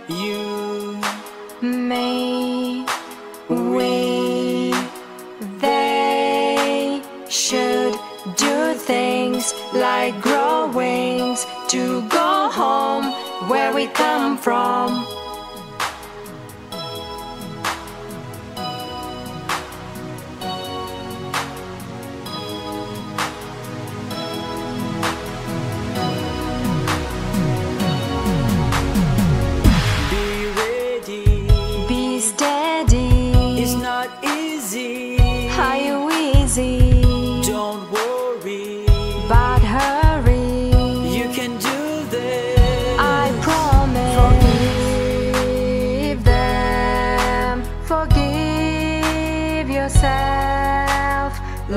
You, me, we, they should do things like grow wings to go home where we come from. Be steady. it's not easy. Are you easy? Don't worry, But hurry. you can do this. I promise. Forgive them. Forgive yourself.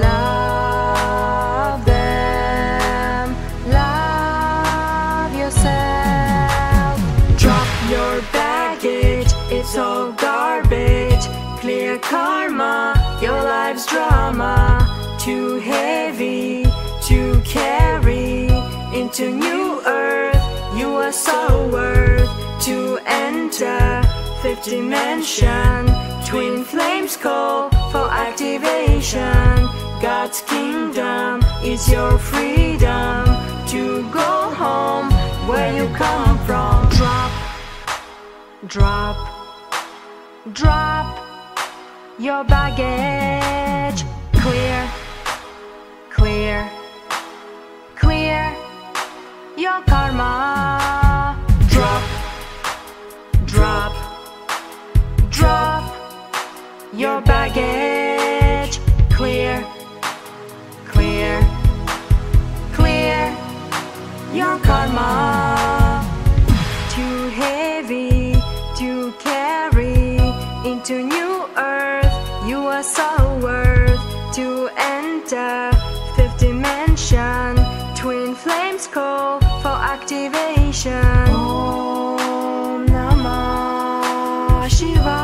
Love them. Love yourself. Drop your baggage. It's all garbage. Clear karma. Your life's drama. Too heavy to carry into new earth. You are so worth to enter fifth dimension. Twin flames call for activation. God's kingdom is your freedom to go home where you come from. Drop, drop, drop your baggage. Clear, clear, clear your karma. Drop, drop, drop your baggage. Clear, clear, clear your karma. Too heavy to carry into new earth. You are so worth to enter fifth dimension. Twin flames call for activation. Om Namah Shivaya.